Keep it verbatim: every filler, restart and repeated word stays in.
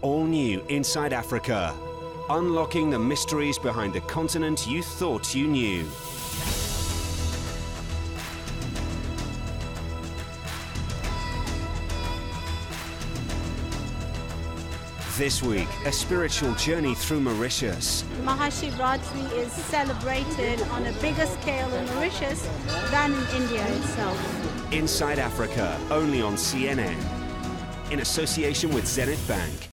All new Inside Africa. Unlocking the mysteries behind the continent you thought you knew. This week, a spiritual journey through Mauritius. Mahashivratri is celebrated on a bigger scale in Mauritius than in India itself. Inside Africa, only on C N N. In association with Zenith Bank.